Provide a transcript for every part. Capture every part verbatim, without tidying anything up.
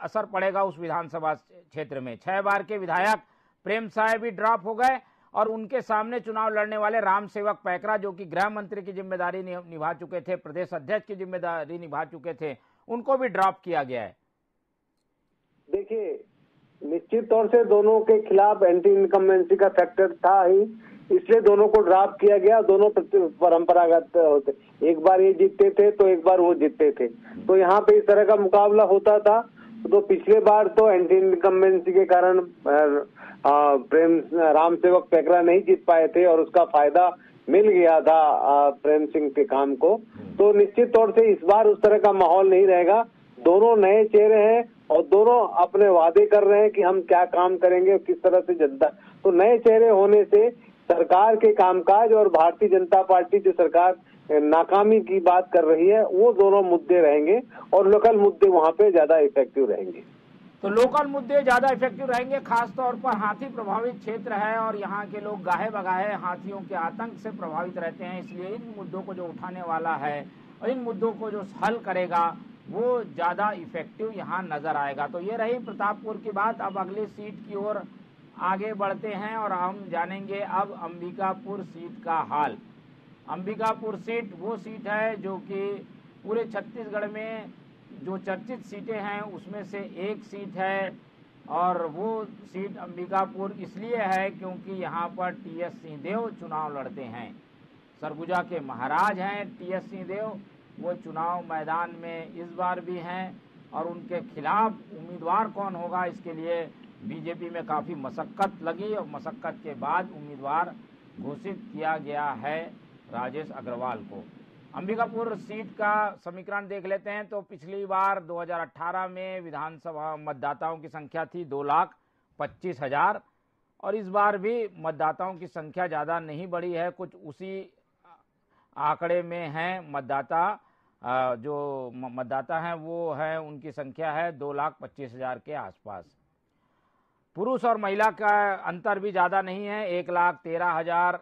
असर पड़ेगा उस विधानसभा क्षेत्र में। छह बार के विधायक प्रेम साय भी ड्रॉप हो गए और उनके सामने चुनाव लड़ने वाले राम सेवक पैकरा, जो कि गृह मंत्री की जिम्मेदारी निभा चुके थे, प्रदेश अध्यक्ष की जिम्मेदारी निभा चुके थे, उनको भी ड्रॉप किया गया है। देखिए, निश्चित तौर से दोनों के खिलाफ एंटी इनकम्बेंसी का फैक्टर था ही, इसलिए दोनों को ड्रॉप किया गया। दोनों परंपरागत होते, एक बार ये जीतते थे तो एक बार वो जीतते थे, तो यहाँ पे इस तरह का मुकाबला होता था। तो पिछले बार तो एंटी इनकम्बेंसी के कारण प्रेम राम सेवक पैकरा नहीं जीत पाए थे और उसका फायदा मिल गया था प्रेम सिंह के काम को। तो निश्चित तौर से इस बार उस तरह का माहौल नहीं रहेगा। दोनों नए चेहरे हैं और दोनों अपने वादे कर रहे हैं कि हम क्या काम करेंगे, किस तरह से जनता, तो नए चेहरे होने से सरकार के कामकाज और भारतीय जनता पार्टी जो सरकार नाकामी की बात कर रही है, वो दोनों मुद्दे रहेंगे और लोकल मुद्दे वहां पे ज्यादा इफेक्टिव रहेंगे। तो लोकल मुद्दे ज्यादा इफेक्टिव रहेंगे, खासतौर पर हाथी प्रभावित क्षेत्र है और यहाँ के लोग गाहे बगाहे हाथियों के आतंक से प्रभावित रहते हैं, इसलिए इन मुद्दों को जो उठाने वाला है और इन मुद्दों को जो हल करेगा वो ज्यादा इफेक्टिव यहाँ नजर आएगा। तो ये रही प्रतापपुर की बात। अब अगली सीट की ओर आगे बढ़ते हैं और हम जानेंगे अब अंबिकापुर सीट का हाल। अंबिकापुर सीट वो सीट है जो कि पूरे छत्तीसगढ़ में जो चर्चित सीटें हैं उसमें से एक सीट है और वो सीट अंबिकापुर इसलिए है क्योंकि यहाँ पर टी एस सिंहदेव चुनाव लड़ते हैं। सरगुजा के महाराज हैं टी एस सिंहदेव, वो चुनाव मैदान में इस बार भी हैं और उनके खिलाफ उम्मीदवार कौन होगा इसके लिए बीजेपी में काफ़ी मशक्कत लगी और मशक्कत के बाद उम्मीदवार घोषित किया गया है राजेश अग्रवाल को। अंबिकापुर सीट का समीकरण देख लेते हैं तो पिछली बार दो हज़ार अठारह में विधानसभा मतदाताओं की संख्या थी दो लाख पच्चीस हजार और इस बार भी मतदाताओं की संख्या ज़्यादा नहीं बढ़ी है, कुछ उसी आंकड़े में हैं मतदाता। जो मतदाता हैं वो है उनकी संख्या है दो लाख पच्चीस हजार के आसपास। पुरुष और महिला का अंतर भी ज़्यादा नहीं है, एक लाख तेरह हजार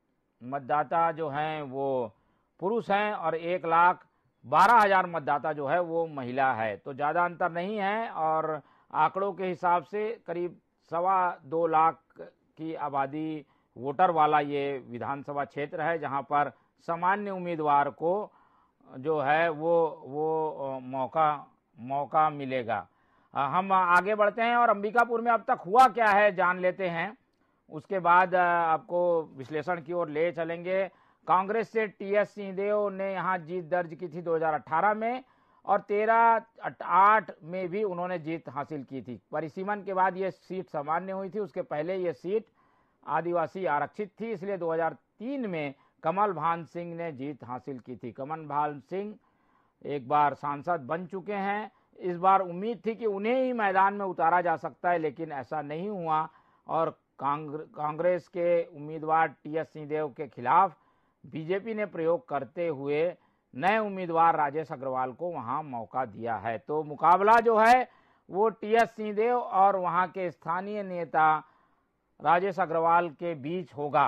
मतदाता जो हैं वो पुरुष हैं और एक लाख बारह हजार मतदाता जो है वो महिला है, तो ज़्यादा अंतर नहीं है। और आंकड़ों के हिसाब से करीब सवा दो लाख की आबादी वोटर वाला ये विधानसभा क्षेत्र है जहां पर सामान्य उम्मीदवार को जो है वो वो मौका मौका मिलेगा। हम आगे बढ़ते हैं और अंबिकापुर में अब तक हुआ क्या है जान लेते हैं, उसके बाद आपको विश्लेषण की ओर ले चलेंगे। कांग्रेस से टी एस सिंहदेव ने यहाँ जीत दर्ज की थी दो हज़ार अठारह में और तेरह आठ में भी उन्होंने जीत हासिल की थी। परिसीमन के बाद ये सीट सामान्य हुई थी, उसके पहले ये सीट आदिवासी आरक्षित थी, इसलिए दो हज़ार तीन में कमल भान सिंह ने जीत हासिल की थी। कमल भान सिंह एक बार सांसद बन चुके हैं, इस बार उम्मीद थी कि उन्हें ही मैदान में उतारा जा सकता है लेकिन ऐसा नहीं हुआ और कांग्रेस के उम्मीदवार टी एस सिंहदेव के खिलाफ बीजेपी ने प्रयोग करते हुए नए उम्मीदवार राजेश अग्रवाल को वहां मौका दिया है। तो मुकाबला जो है वो टी एस सिंहदेव और वहां के स्थानीय नेता राजेश अग्रवाल के बीच होगा।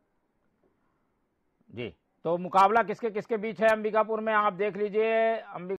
जी, तो मुकाबला किसके किसके बीच है अंबिकापुर में आप देख लीजिए। अंबिका